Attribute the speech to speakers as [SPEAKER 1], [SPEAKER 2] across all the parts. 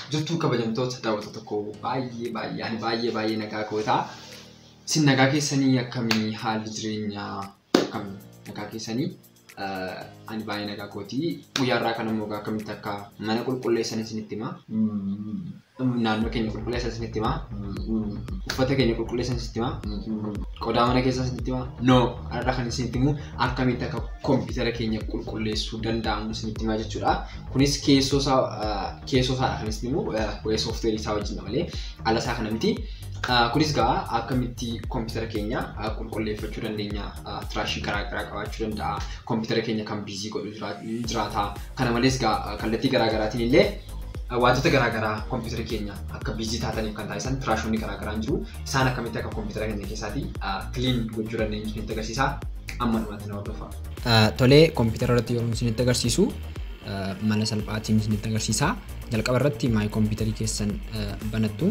[SPEAKER 1] Jirtuu kabajamtoota daawwattoota koo baay'ee nagaa gootaa. Sin nagaa keessanii akkamii haalli jireenyaa akkamii nagaa keessanii ani baay'ee nagaa gootii. Guyyaarraa kana immoo akkamitti akka mana qulqulleessan isinitti himaa. Naannoo keenya qulqulleessan isinitti himaa. Uffata keenya qulqulleessan isinitti himaa. Qodaa mana keessaa isinitti himaa. No, har'a kan isinitti himu akkamitti akka kompiitara keenya qulqulleessuu danda'amu isinitti himaa jechuudha. Kunis keessoo isaa kan isinitti himu waa'ee soofteerii isaa wajjin malee ala isaa kana miti. Kunis gaa akkamitti kompiitara keenya qulqulleeffachuu dandeenya, tiraashii garaagaraa qabaachuu danda'a, kompiitara keenya kan biizii godhu jiraata. Kana malees gaa kallattii garaagaraatiin illee wantoota garaagaraa kompiitara keenya akka biizii taataniif kan taasisan tiraashoonni garaagaraan jiru. Isaan akkamitti akka kompiitara keenya keessaatii kiliin gochuu dandeenyu isinitti agarsiisa. Amma dhumatti na hordofaa.
[SPEAKER 2] Tolee, kompiitara irratti yeroo isinitti agarsiisu mala salphaatiin isinitti agarsiisa. Jalqaba irratti maay kompiitarii keessan banattu.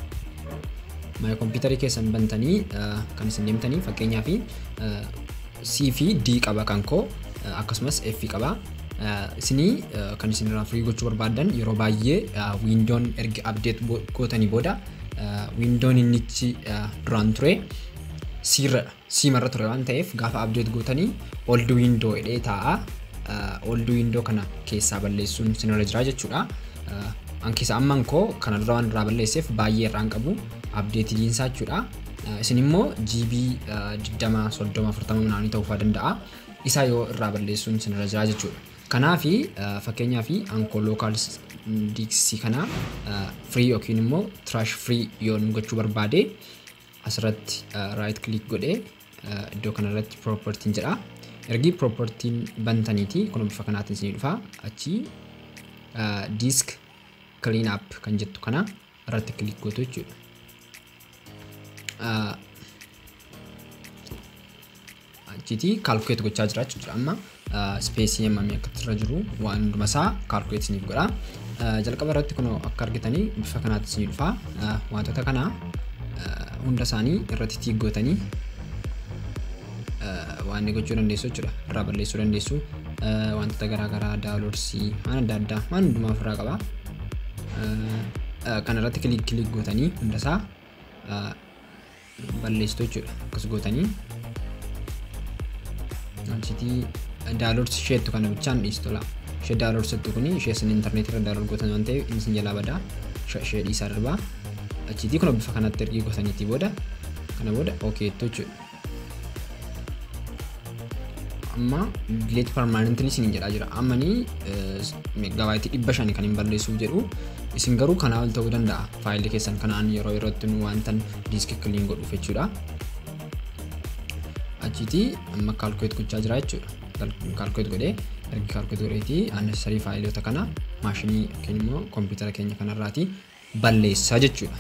[SPEAKER 2] Maay kompiitarii keessan bantanii kan isin deemtanii fakkeenyaaf C fi D qaba kan koo akkasumas F qaba. Isinii kan isin irraa firii gochuu barbaadan yeroo baay'ee Windows erga update gootanii booda Windows innichi duraan ture C marra ture waan ta'eef gaafa update gootanii old window jedhee taa'a. Old window kana keessaa balleessuun isin irra jira jechuudha. Ankisa amman koo kana dura waan irraa balleesseef baay'ee irraan qabu update diinsaa jechuudha. Isin immoo GB 20 30 40 naannoo ta'uu danda'a. Isa yoo irraa balleessuun isin irra jira jechuudha. Kanaafi fakkeenyaaf anko local disk kana free yookiin immoo trash free yoo gochuu barbaade asirratti right click godhee iddoo kanarratti property jedha. Ergi property bantaniiti kun bifa kanaatiin isin dhufa. Achi disk clean up kan jettu kana irratti click gootu jechuudha. Achiti calculate gochaa jira jechuudha. Amma space hammamii akka irra jiru waan hunduma isaa calculate isiniif godha. Jalqaba irratti kun akka argitanii bifa kanaatiin isin dhufa. Wantoota kana hunda isaanii irratti tick gootanii waan gochuu dandeessu jechuudha. Irraa balleessuu dandeessu. Wantoota garaagaraa downloadsii waan adda addaa waan hundumaa ofirraa qaba. Kana irratti click gootanii hunda isaa balleessitu jechuudha. Akkas gootanii anchiti downloads isheetu kana bichaan dhiistola. Ishee downloads jettu kuni ishee isin internet irra download gootan waan ta'eef inni isin jalaa badaa ishee dhiisaa darbaa. Achiti kun bifa kanatti ergi gootaniitii booda kana booda okay jechuudha. Amma delete permanently isin jedhaa jira. Ammanii megaabaayitii 500 kan hin balleessuuf jedhu isin garuu kanaa ol ta'uu danda'a. Faayilii keessan kanaan yerootti nu wantan diiskii clean godhuuf jechuudha. Achiti amma calculate gochaa jira jechuudha. Calculate godhee ergi calculate godheetii unnecessary faayiloota kana maashinii yookiin immoo kompiitara keenya kanarraati balleessaa jechuudha.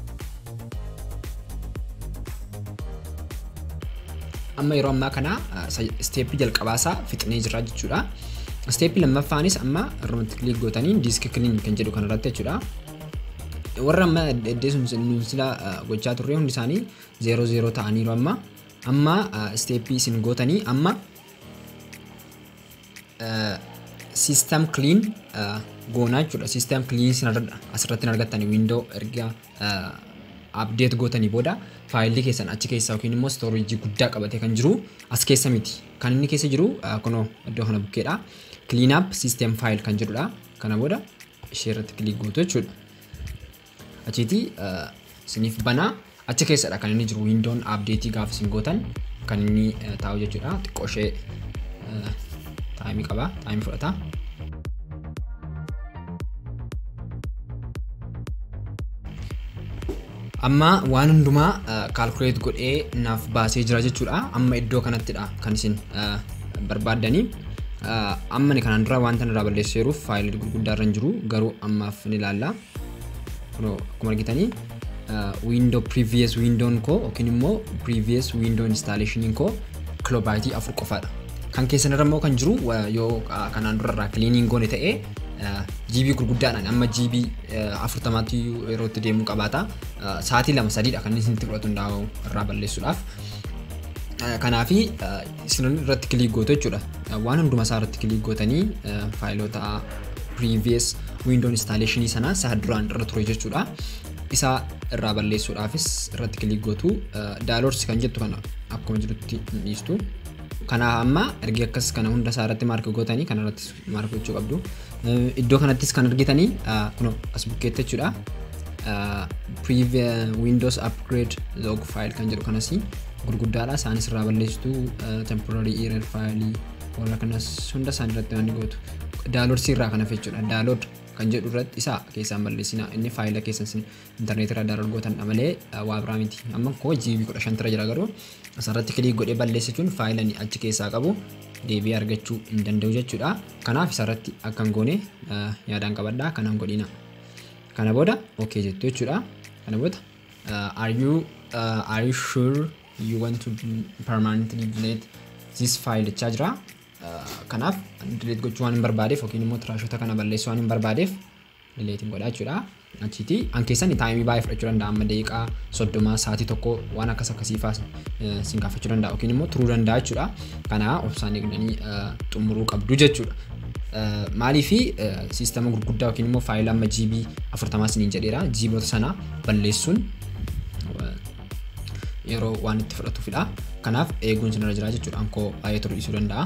[SPEAKER 2] Amma yeroo ammaa kana step jalqabaasaa fixnee jira jechuudha. Step lammaffaanis amma irratti click gootanii disk clean kan jedhu kanarratti jechuudha. Warra amma eddeesun sila gochaa turre hundi isaanii 00 ta'aniiru amma step isin gootanii amma system clean goonaa jechuudha. System clean asirratti argattanii window erga update gootanii booda faayilii keessan achi keessa yookiin immoo storage guddaa qabatee kan jiru as keessa miti. Kan inni keessa jiru kunoo iddoo kana bukkeedha. Clean up system file kan jedhudha. Kana booda ishee irratti click gootu jechuudha. Achiti isiniif banaa achi keessadha kan inni jiru window update gaafa isin gootan kan inni taa'u jechuudha. Xiqqoo ishee taayimii qaba. Taayimii fudhata. Amma waan hundumaa calculate godhee naaf baasee jira jechuudha. Amma iddoo kanattidha kan isin barbaadanii. Amma ni kanaan dura wanta irraa balleesseeruuf faayilii gurguddaa irra jiru garuu ammaaf ni ilaalla. Akkuma argitanii window previous window koo yookiin immoo previous window installation koo kiloobaayitii 4 qofaadha. Kan keessan irra immoo kan jiru yoo kanaan dura irraa cleaning goone ta'ee GB gurguddaadhaan amma GB 40 yeroo itti deemuu qabaata. Sa'aatii 2-3dha kan isin itti fudhatu hundaa'u irraa balleessuudhaaf. Kanaafi isin irratti click gootu jechuudha. Waan hunduma isaa irratti click gootanii faayiloota previous window installation sana isa duraan irra ture jechuudha. Isa irraa balleessuudhaafis irratti kilik gootu downloads kan jettu kana akkuma jirutti dhiistu. Kana amma ergi akkas kana hunda isaa irratti maark gootanii kana irratti maark gochuu qabdu. Iddoo kanattis kan argitanii kuno as bukkeetti jechuudha. Windows upgrade log file kan jedhu kanasi gurguddaadha. Isaanis irraa balleessitu temporary error file warra kanas hunda isaan irratti waan gootu. Downloads irraa kana jechuudha. Download kan jedhu irratti isa keessaan balleessina. Inni faayila keessan internet irraa download gootan malee waa biraa miti. Amma koo GB 15 irra jira garuu asirratti kilik godhee balleessichuun faayila ni achi keessaa qabu deebi'ee argachuu hin danda'u jechuudha. Kanaaf isarratti akkan goone yaadaan qabadhaa kanaan godhina. Kana booda okay jettu jechuudha. Kana booda are you sure you want to permanently delete this file jira. Kanaaf delete gochuu waan hin barbaadeef yookiin immoo trashota kana balleessuu waan hin barbaadeef delete godhaa jechuudha. Achitti ankeessan taayimii baay'ee fudhachuu danda'a. Amma daqiiqaa 30 sa'aatii tokko waan akkasii faas sin gaafachuu danda'a yookiin immoo turuu danda'a jechuudha. Kana obsaan eegdanii xumuruu qabdu jechuudha. Maaliifi siistama gurguddaa yookiin immoo faayila amma GB 40 siniin jedheera. GBota sana balleessuun yeroo waan itti fudhatuufidha. Kanaaf eeguun sinirra jira jechuudha. Ankoo baay'ee turuu dhiisuu danda'a.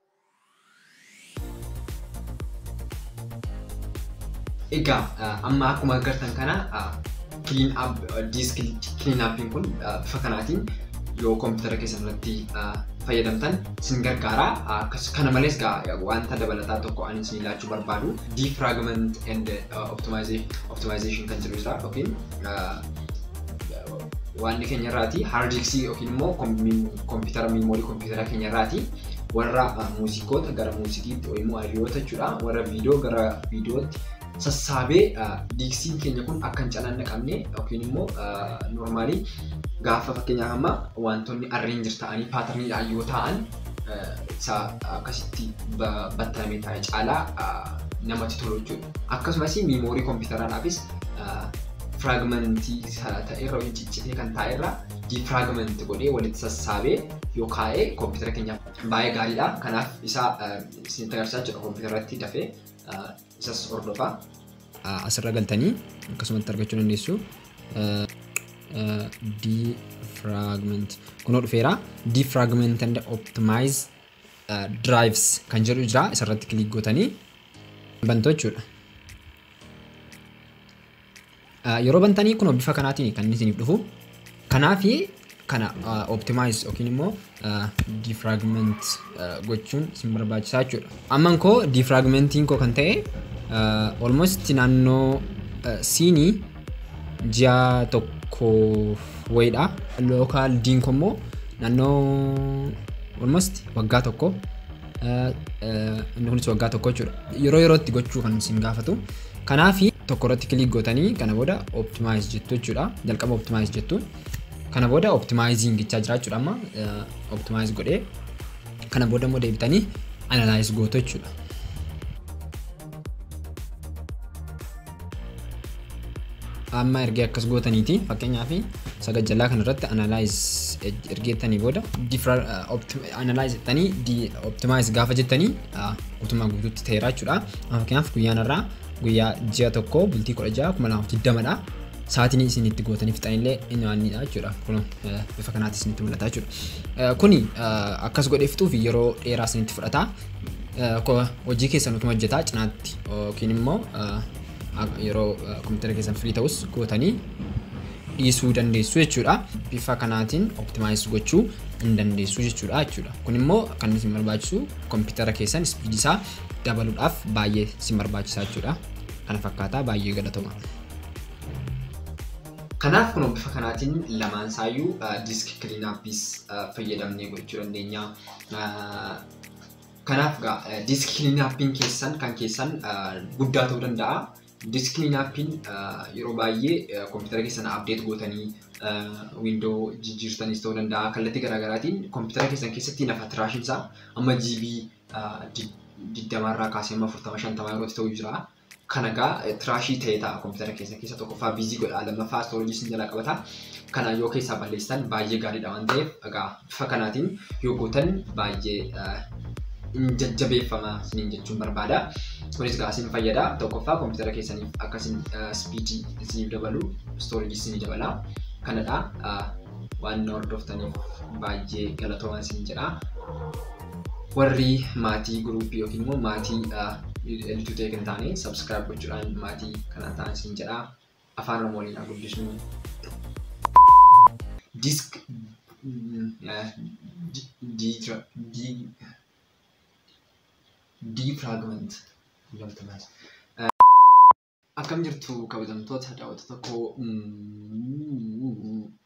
[SPEAKER 1] Egaa amma akkuma agartan kana clean up disk clean upin kun bifa kanaatiin yoo computer keessan irratti fayyadamtan sin gargaara. Kana malees wanta dabalataa tokko ani isin ilaachuu barbaadu defragment and optimization kan jedhu jira yookiin waan keenya irraati hard disk yookiin immoo computer memory computer keenya irraati warra muuziqoota gara muuziqiitti yookiin immoo audioota jechuudha warra viidiyoo gara viidiyootti sassaabee diksiin keenya kun akka hin calaqqabne yookiin immoo normally gaafa fakkeenyaaf amma wantoonni arrange ta'anii patternidhaan yoo ta'an isa akkasitti battamee taa'ee caalaa namatti tolu jechuudha. Akkasumas memory computeranaafis fragmentii ta'erra yookiin ciccitee kan ta'erra defragment godhee walitti sassaabee yoo kaa'ee computer keenya baay'ee gaariidha. Kanaaf isa isin agarsiisaa jira computer irratti dafee isas hordofaa.
[SPEAKER 2] Asirra galtanii akkasumatti argachuu dandeessu. Defragment kunoo dhufeera. Defragment and optimize drives kan jedhu jira. Isarratti kilik gootanii bantu jechuudha. Yeroo bantanii kunoo bifa kanaatiin kan isiniif dhufu. Kanaafi kana optimize yookiin immoo defragment gochuun isin barbaachisaa jechuudha. Amman koo defragmentiin koo kan ta'e almost naannoo siinii ji'a tokko wayiidha. Local diin koo immoo naannoo almost waggaa tokko inni kunis waggaa tokko jechuudha. Yeroo yerootti gochuu kan isin gaafatu. Kanaafi tokko irratti kilik gootanii kana booda optimize jettu jechuudha. Jalqaba optimize jettu. Kana booda optimizing jechaa jira jechuudha. Amma optimize godhee kana booda immoo deebitanii analyze gootu jechuudha. Amma erga akkas gootaniiti fakkeenyaaf sagajjalaa kana irratti analyze ergeettanii booda analyze jettanii optimize gaafa jettanii guutummaa guutuutti ta'eera jechuudha. Fakkeenyaaf guyyaan irraa guyyaa ji'a tokko bultii 16,2020dha. Sa'aatiin isin itti gootanii fixanillee inni waanidha jechuudha. Kun bifa kanaatti isinitti mul'ata jechuudha. Kuni akkas godhee fixuuf yeroo dheeraa isinitti fudhata. Hojii keessan utuma hojjetaa cinaatti yookiin immoo yeroo computer keessan free ta'us gootanii dhiisuu dandeessu jechuudha. Bifa kanaatiin optimize gochuu hin dandeessu jechuudha. Kun immoo kan isin barbaachisu computer keessan speed isaa dabaluudhaaf baay'ee isin barbaachisaa jechuudha. Kana fakkaataa baay'ee galatoma.
[SPEAKER 1] Kanaaf kun bifa kanaatiin lamaan saayyuu disk clean upis fayyadamnee gochuu dandeenya. Kanaaf disk clean upin keessan kan keessan guddaa ta'uu danda'a. Disk clean upin yeroo baay'ee computer keessan update gootanii window jijjiirtanis ta'uu danda'a. Kallattii garaagaraatiin computer keessan keessatti nafa trashin isaa amma GB 20 irraa kaasee amma 40-50 yerootti ta'uu jira. Kanaga trashii ta'ee ta'a computer keessa tokkoffaa busy godha lammaffaa storage sin jala qabata. Kana yoo keessaa balleessan baay'ee gaariidha waan ta'eef egaa bifa kanaatiin yoo gootan baay'ee jajjabeeffama isiniin jechuun barbaada. Kunis gaa isin fayyada. Tokkoffaa kompiitara keessaniif akkasiin speedii isiniif dabalu, storage isinii dabala. Kanadha waan hordoftaniif baay'ee galatoomaa isin jedha. Warri maatii gruupii yookiin immoo maatii L2 Tech hin taane subscribe gochuudhaan maatii kana ta'an isin jedha. Afaan Oromoon guddisnu. Disk defragment akkam jirtu kabajamtoota daawwattoota koo